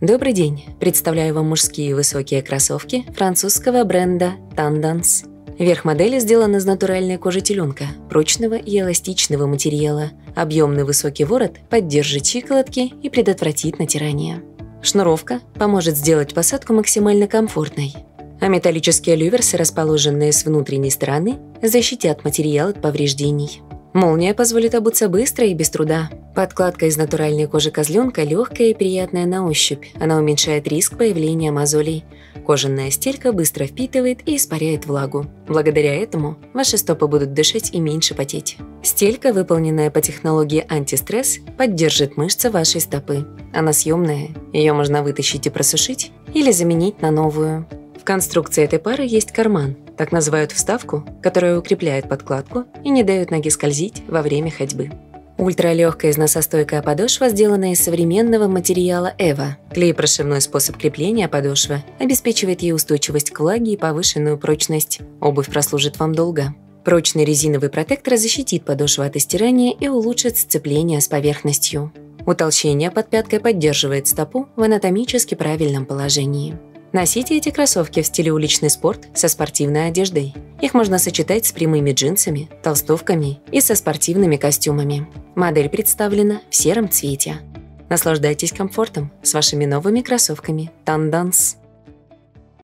Добрый день! Представляю вам мужские высокие кроссовки французского бренда Tendance. Верх модели сделан из натуральной кожи теленка, прочного и эластичного материала. Объемный высокий ворот поддержит щиколотки и предотвратит натирание. Шнуровка поможет сделать посадку максимально комфортной. А металлические люверсы, расположенные с внутренней стороны, защитят материал от повреждений. Молния позволит обуться быстро и без труда. Подкладка из натуральной кожи козленка легкая и приятная на ощупь. Она уменьшает риск появления мозолей. Кожаная стелька быстро впитывает и испаряет влагу. Благодаря этому ваши стопы будут дышать и меньше потеть. Стелька, выполненная по технологии антистресс, поддержит мышцы вашей стопы. Она съемная, ее можно вытащить и просушить или заменить на новую. В конструкции этой пары есть карман, так называют вставку, которая укрепляет подкладку и не дает ноге скользить во время ходьбы. Ультралегкая износостойкая подошва сделана из современного материала EVA. Клей-прошивной способ крепления подошвы обеспечивает ей устойчивость к влаге и повышенную прочность. Обувь прослужит вам долго. Прочный резиновый протектор защитит подошву от истирания и улучшит сцепление с поверхностью. Утолщение под пяткой поддерживает стопу в анатомически правильном положении. Носите эти кроссовки в стиле уличный спорт со спортивной одеждой. Их можно сочетать с прямыми джинсами, толстовками и со спортивными костюмами. Модель представлена в сером цвете. Наслаждайтесь комфортом с вашими новыми кроссовками Tendance.